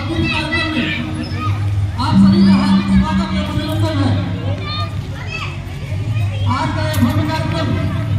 और इस कार्यक्रम में आप सभी का हार्दिक स्वागत एवं अभिनंदन है। आज का यह भव्य कार्यक्रम